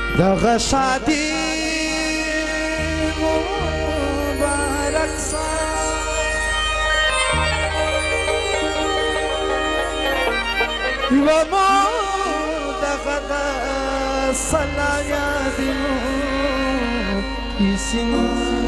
دغه شادي مبارک سا یو مو دغه د سلا یادینو کیسینو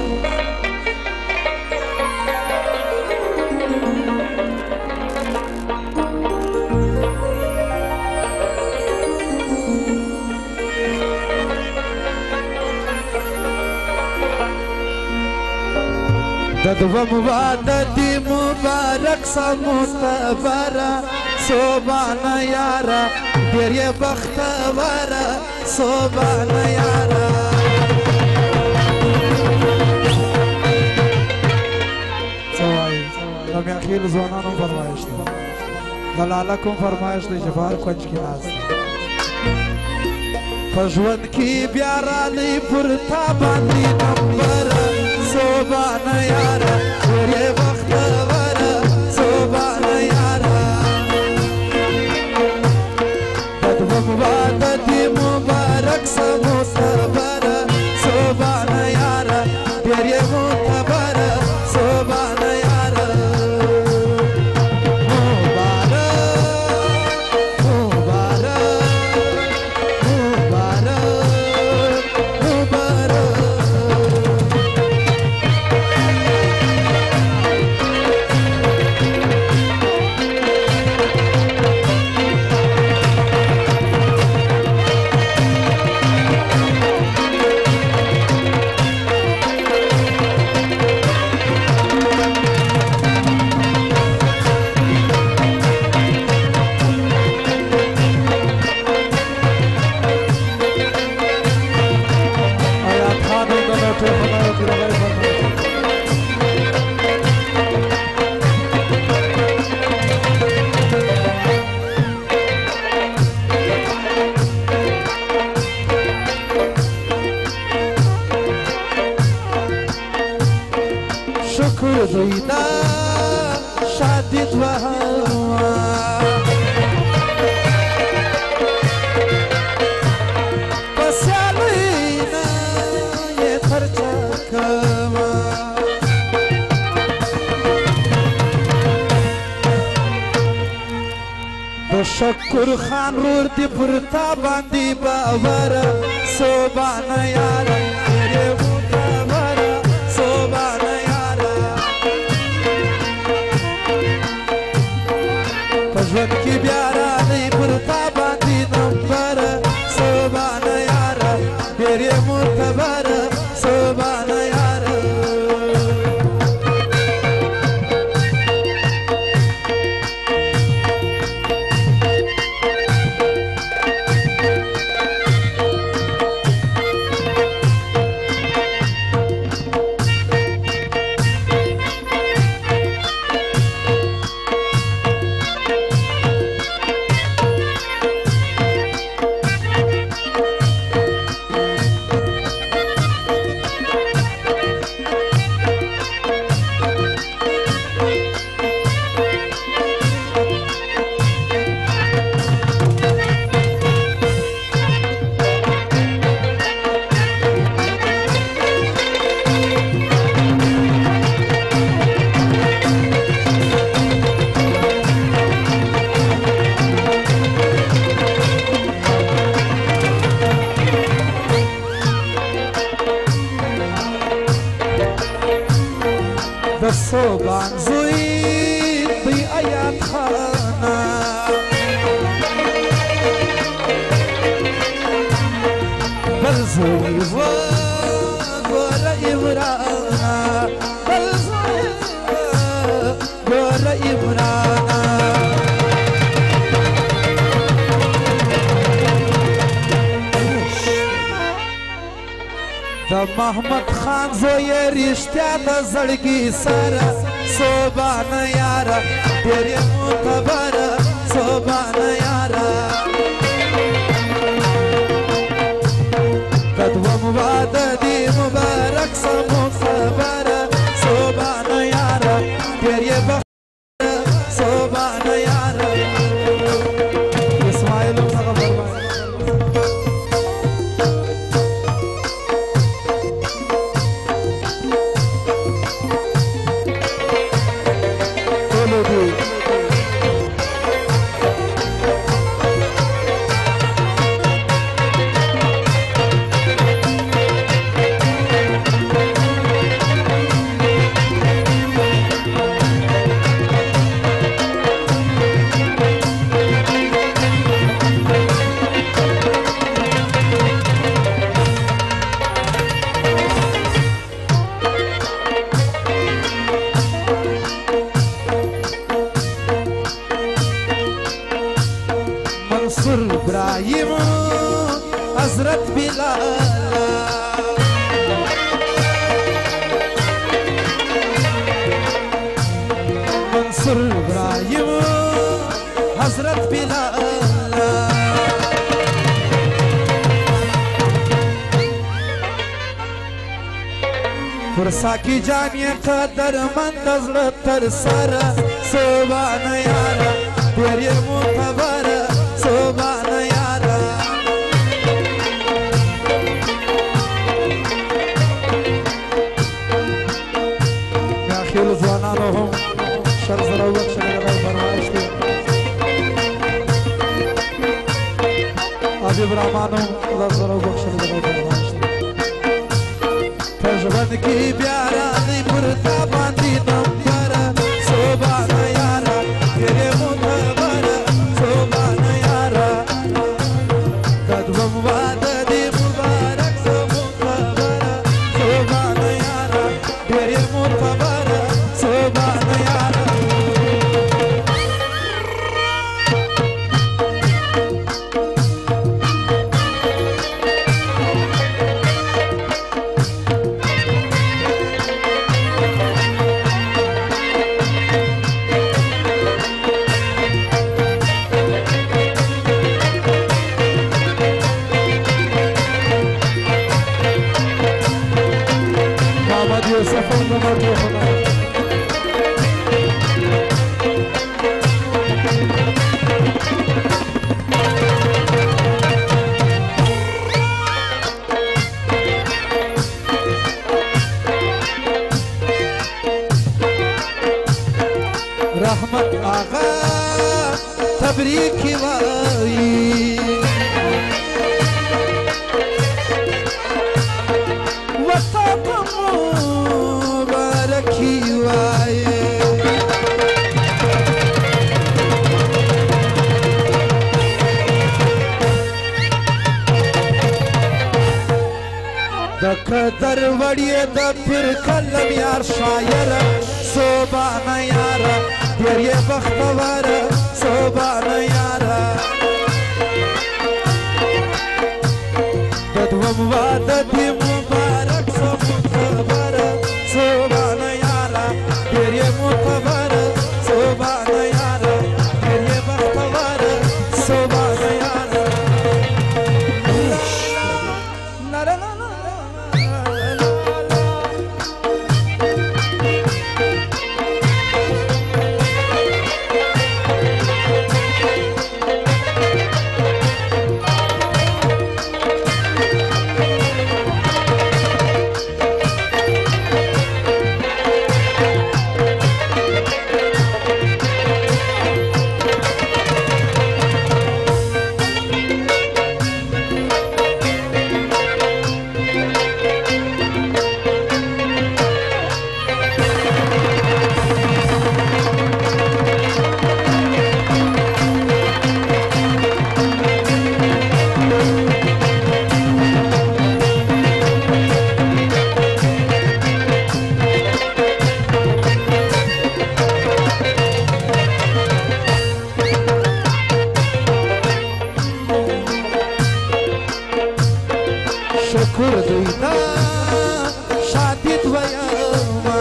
ددوم وعدت مبارک سا معتبرا صوبانا یارا دیر یه بختورا صوبانا یارا سوایی دمی اخیل زوانانو فرمایش دی دلاله کم فرمایش دی جفار کنج کی ناز دی پژوند کی بیارالی پرتا باندی نمبر صوبانا یارا دیر یه بختورا صوبانا یارا وعدتي مبارك سموتبرة صوبانا يارا ديري متبرة صوبانا يارا مبارك مبارك مبارك شکر دویدا شادی دوها پسیالینا یه خرچا کما شکر خان رور دی پرتا باندی باورا صوبانا یارا تیرے متبرا صوبانا یارا پژوند کی بیارالی پرتا باندی نمبر صوبانا یارا تیرے متبرا صوبانا یارا صوبان زوی دی آیات خانا بل زوی و گور عمرانا بل زوی و گور عمرانا دا محمد خان زوی رشتیا دا زړګي سره صوبانا یارا ډېر معتبره صوبانا یارا قدوم وعدتي مبارک سمو خبره صوبانا یارا ډېر بختره صوبانا یارا اسماعیل حضرت بلالا منصور ابراهيم حضرت بلالا فرسا کی جانی قدر من دزل تر سر سبحان یارا تیری معتبر سبحان یارا یا خیل زوانانو هم شر زرا وقت شر غیر فرمایش دی عجیب رحمانو زرا وقت شر غیر فرمایش دی تجربه کی پیارا دی پرتا باندی نمبر سبحان یارا تیرے معتبر سبحان یارا قدم وعد دی مبارک سبحان یارا تیرے معتبر سبحان یارا रहमत आगा तबरीकी वाई वतन मुबारकी Y there वड़िए the फिर कलम यार शायर सोबान यारा तेरे बख्तवर सोबान यारा तद्वम वादती मुबारक सोबर सोबान यारा तेरे मुतबर सोबान यारा तेरे बख्तवर सोबान यारा شکر دویدا شادی دویما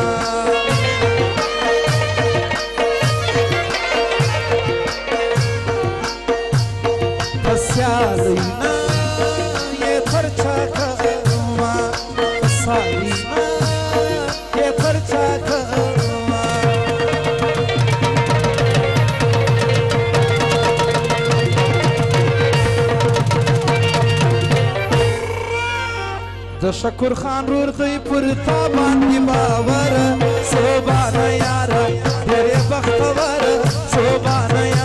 پسیالینا یه پرچا کما پسالینا یه پرچا کما د شکر خان رور دی پر تا باندې باور سبحان یارا تیرے بختور سبحان